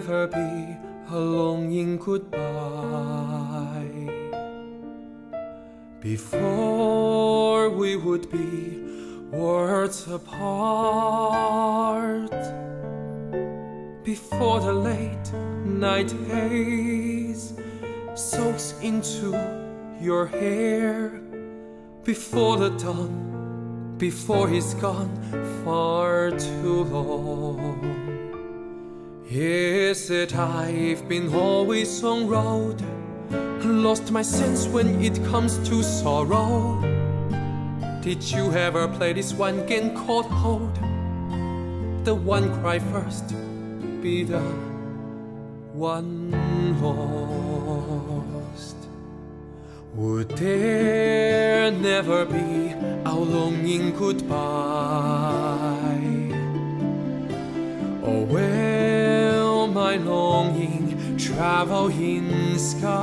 never be a longing goodbye. Before we would be worlds apart, before the late night haze soaks into your hair, before the dawn, before he's gone far too long. Is it I've been always on road, lost my sense when it comes to sorrow? Did you ever play this one game called Hold? The one cry first, be the one lost. Would there never be our longing goodbye? Or will my longing travel in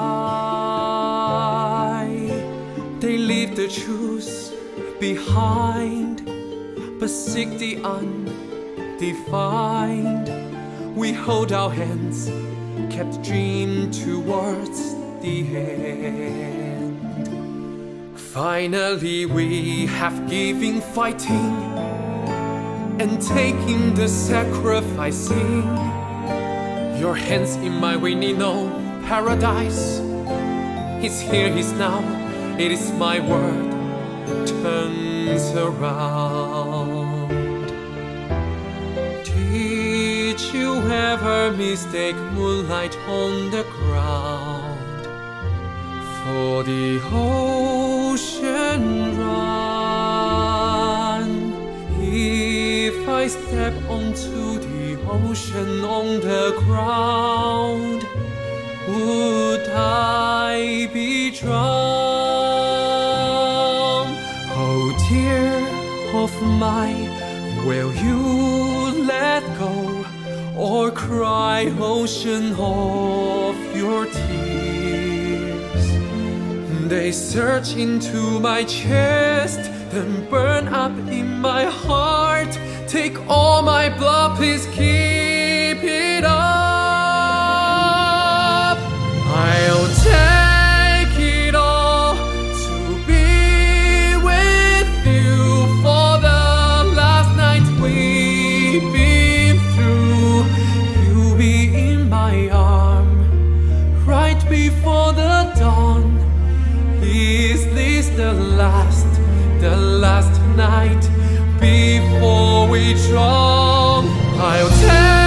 sky? They leave the truth behind, but seek the undefined. We hold our hands, kept dream towards the end. Finally we have given fighting and taking the sacrificing. Your hands in my winning, no paradise. He's here, he's now, it is my word turns around. Did you ever mistake moonlight on the ground for the ocean run? If I step onto the ocean on the ground, would I be drowned? Oh dear of mine, will you let go or cry ocean of your tears? They search into my chest, then burn up in my heart. Take all my blood, please keep it up. I'll take it all to be with you for the last night we've been through. You'll be in my arm right before the dawn. Is this the last night before we drown? I'll tell